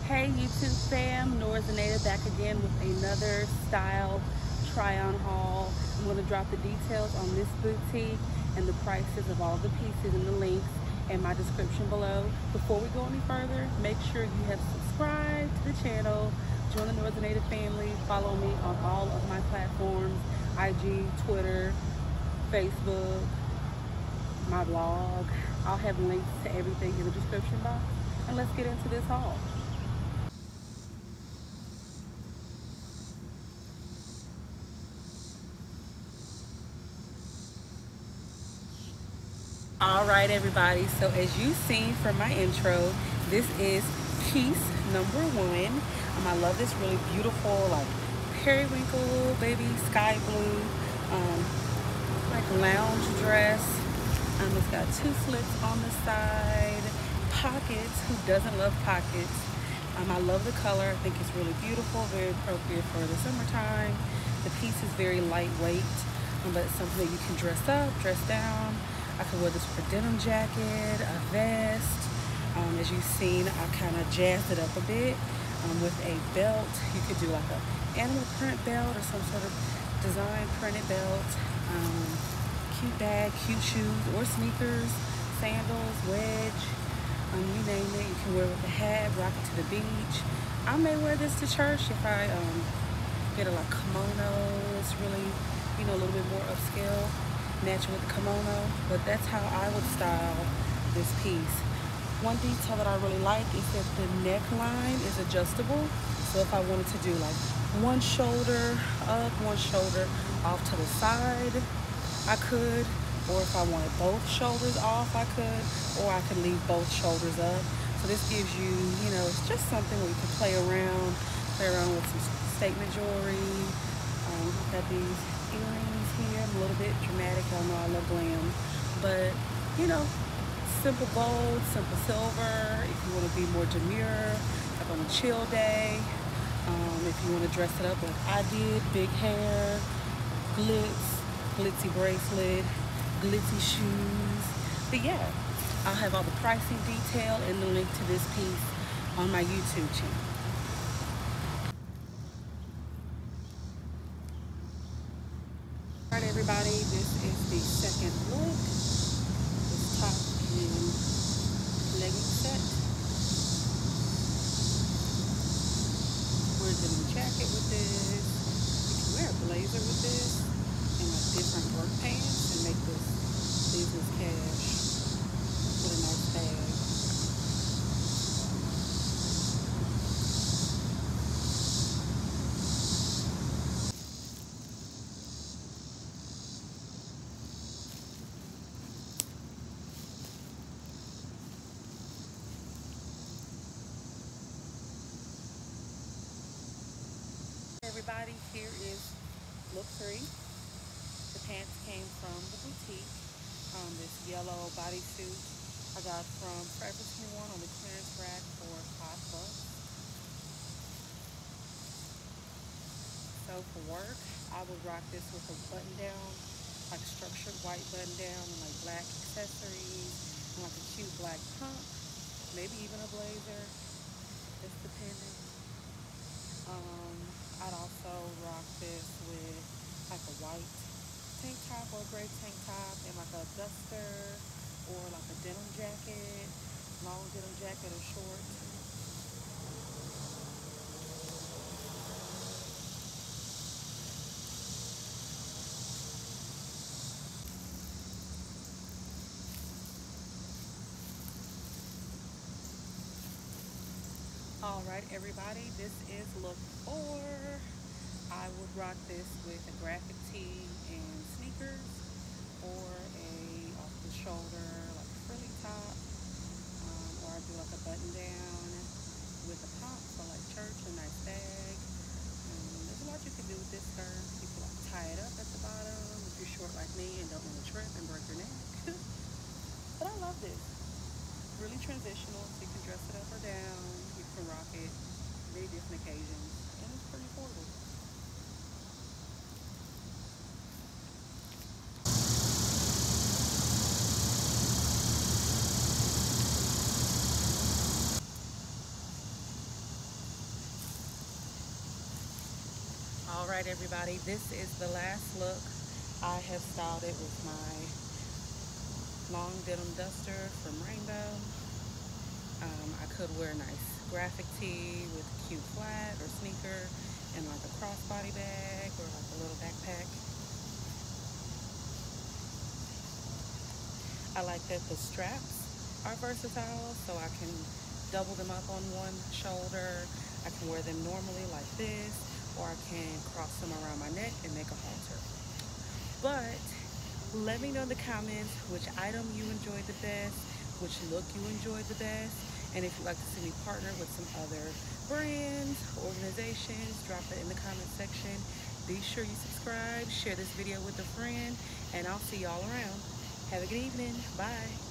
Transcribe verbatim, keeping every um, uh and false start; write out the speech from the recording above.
Hey YouTube fam, Nora Zaneta back again with another style try-on haul. I'm going to drop the details on this boutique and the prices of all the pieces and the links in my description below. Before we go any further, make sure you have subscribed to the channel, join the Nora Zaneta family, follow me on all of my platforms, I G, Twitter, Facebook, my blog. I'll have links to everything in the description box, and let's get into this haul. All right, everybody, so as you've seen from my intro, this is piece number one. Um, I love this really beautiful, like periwinkle, baby sky blue, um, like lounge dress. Um, it's got two slits on the side, pockets. Who doesn't love pockets? Um, I love the color. I think it's really beautiful, very appropriate for the summertime. The piece is very lightweight, um, but it's something that you can dress up, dress down. I could wear this with a denim jacket, a vest. Um, as you've seen, I kind of jazzed it up a bit um, with a belt. You could do like a animal print belt or some sort of design printed belt. Um, cute bag, cute shoes or sneakers, sandals, wedge, um, you name it. You can wear it with a hat, rock it to the beach. I may wear this to church if I um, get a like kimono. It's really, you know, a little bit more upscale, matching with the kimono, but that's how I would style this piece. One detail that I really like is that the neckline is adjustable. So if I wanted to do like one shoulder up, one shoulder off to the side, I could, or if I wanted both shoulders off, I could, or I could leave both shoulders up. So this gives you, you know, it's just something where you can play around, play around with some statement jewelry. Um, got these earrings here. I'm a little bit dramatic. I know I love glam, but you know, simple gold, simple silver. If you want to be more demure, like on a chill day, um, if you want to dress it up like I did, big hair, glitz, glitzy bracelet, glitzy shoes. But yeah, I'll have all the pricing detail and the link to this piece on my YouTube channel. All right, everybody, this is the second look. This top and legging set. Wear a denim jacket with this. You can wear a blazer with this and like different work pants and make this business cash with a nice bag. Everybody, here is look three. The pants came from the boutique. Um, this yellow bodysuit I got from Forever twenty-one on the clearance rack for five bucks. So for work, I would rock this with a button down, like structured white button down and like black accessories and like a cute black pump, maybe even a blazer, just depending. Um, I'd also rock this with like a white tank top or a gray tank top and like a duster or like a denim jacket, long denim jacket or short. All right, everybody, this is look four. I would rock this with a graphic tee and sneakers, or a off-the-shoulder like frilly top, um, or I do like a button down with a pump for like church, a nice bag. Um, there's a lot you can do with this skirt. You can like tie it up at the bottom if you're short like me and don't want to trip and break your neck. But I love this. Really transitional, so you can dress it up or down. You can rock it many different occasions, and it's pretty affordable. All right, everybody, this is the last look. I have styled it with my long denim duster from Rainbow. Um, I could wear a nice graphic tee with a cute flat or sneaker and like a crossbody bag or like a little backpack. I like that the straps are versatile, so I can double them up on one shoulder. I can wear them normally like this, or I can cross them around my neck and make a halter. But let me know in the comments which item you enjoyed the best, which look you enjoyed the best, and if you'd like to see me partner with some other brands, organizations, drop it in the comment section. Be sure you subscribe, share this video with a friend, and I'll see y'all around. Have a good evening. Bye.